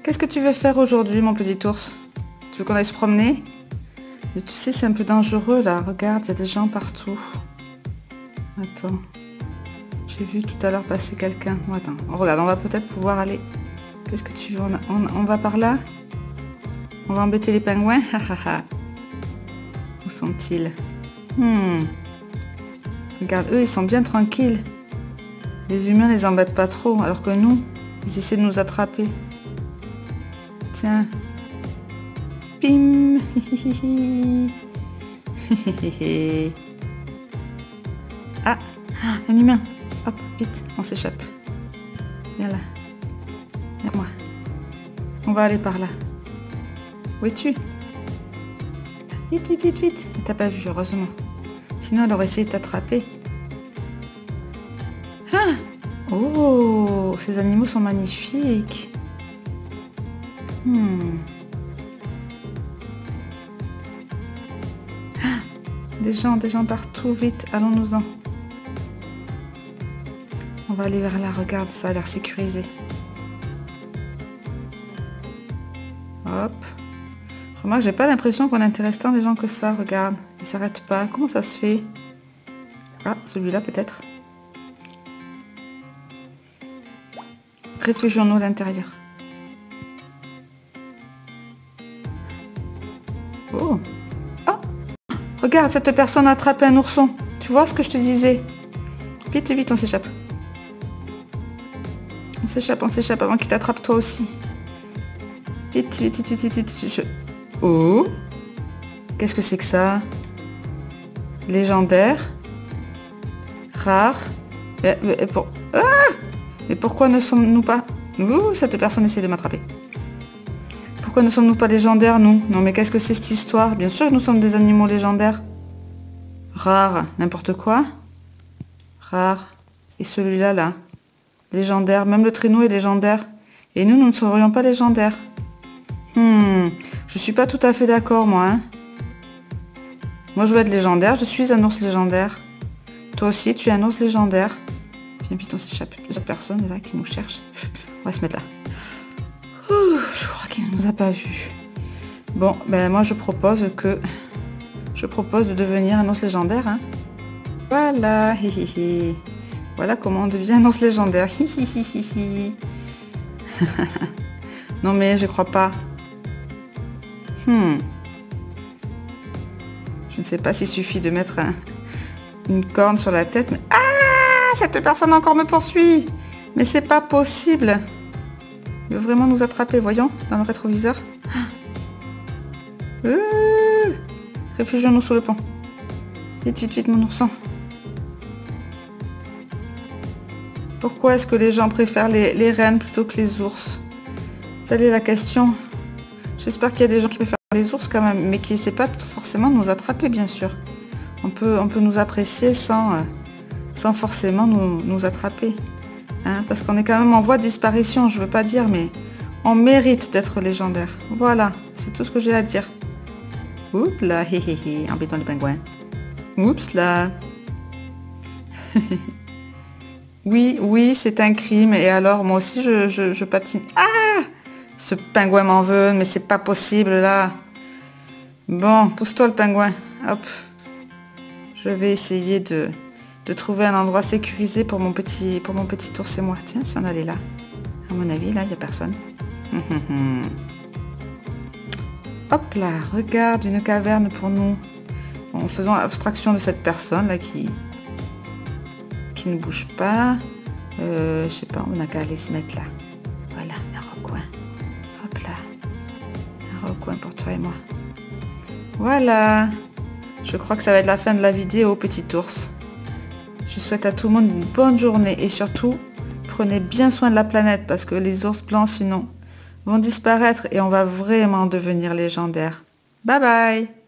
Qu'est-ce que tu veux faire aujourd'hui, mon petit ours? Tu veux qu'on aille se promener? Mais tu sais, c'est un peu dangereux, là. Regarde, il y a des gens partout. Attends. J'ai vu tout à l'heure passer quelqu'un. Oh, attends, regarde, on va peut-être pouvoir aller... Qu'est-ce que tu veux? On va par là? On va embêter les pingouins? Où sont-ils? Regarde, eux, ils sont bien tranquilles. Les humains les embêtent pas trop, alors que nous, ils essaient de nous attraper. Tiens. Pim. Ah, un humain. Hop, vite, on s'échappe. Viens là. Viens moi. On va aller par là. Où es-tu? Vite, vite, vite, vite. T'as pas vu, heureusement. Sinon, elle aurait essayé de t'attraper. Ah! Oh, ces animaux sont magnifiques. Ah, des gens partout, vite, allons-nous-en. On va aller vers là, regarde, ça a l'air sécurisé. Hop. Remarque, j'ai pas l'impression qu'on intéresse tant les gens que ça, regarde. Ils s'arrêtent pas. Comment ça se fait? Ah, celui-là peut-être. Réfugions-nous à l'intérieur. Oh. Oh. Regarde, cette personne a attrapé un ourson. Tu vois ce que je te disais? Vite, vite, on s'échappe. On s'échappe avant qu'il t'attrape toi aussi. Vite, vite, vite, vite, vite, vite. Oh. Qu'est-ce que c'est que ça? Légendaire. Rare. Mais pourquoi ne sommes-nous pas... Ouh, cette personne essaie de m'attraper. Pourquoi ne sommes-nous pas légendaires, nous? Non, mais qu'est-ce que c'est cette histoire? Bien sûr que nous sommes des animaux légendaires. Rare. N'importe quoi. Rare. Et celui-là, là. Légendaire. Même le traîneau est légendaire. Et nous ne serions pas légendaires. Je suis pas tout à fait d'accord, moi. Hein. Moi, je veux être légendaire. Je suis un ours légendaire. Toi aussi, tu es un ours légendaire. Viens vite, on s'échappe de cette personne là qui nous cherche. On va se mettre là. Ouh, je crois qu'il ne nous a pas vus. Bon, ben moi je propose de devenir un ours légendaire. Hein. Voilà, hihihi. Voilà comment on devient un ours légendaire. Hihihi. Non mais je crois pas. Je ne sais pas s'il suffit de mettre une corne sur la tête, mais... Ah, cette personne encore me poursuit. Mais c'est pas possible. Il veut vraiment nous attraper, voyons, dans le rétroviseur. Réfugions-nous sous le pont. Vite, vite, vite, mon ourson. Pourquoi est-ce que les gens préfèrent les rennes plutôt que les ours? Telle est la question. J'espère qu'il y a des gens qui préfèrent les ours quand même, mais qui n'essaient pas forcément de nous attraper, bien sûr. On peut nous apprécier sans forcément nous attraper. Hein, parce qu'on est quand même en voie de disparition, je veux pas dire, mais on mérite d'être légendaire. Voilà, c'est tout ce que j'ai à dire. Oups là, embêtons les pingouins. Oups là. Oui, c'est un crime. Et alors, moi aussi, je patine. Ah! Ce pingouin m'en veut, mais c'est pas possible, là. Bon, pousse-toi, le pingouin. Hop. Je vais essayer de trouver un endroit sécurisé pour mon petit ours et moi. Tiens, si on allait là. À mon avis, là, il n'y a personne. Hop là, regarde, une caverne pour nous. Bon, faisons abstraction de cette personne, là, qui ne bouge pas. Je sais pas, on n'a qu'à aller se mettre là. Voilà, un recoin. Hop là. Un recoin pour toi et moi. Voilà. Je crois que ça va être la fin de la vidéo, petit ours. Je souhaite à tout le monde une bonne journée et surtout, prenez bien soin de la planète parce que les ours blancs, sinon, vont disparaître et on va vraiment devenir légendaire. Bye bye!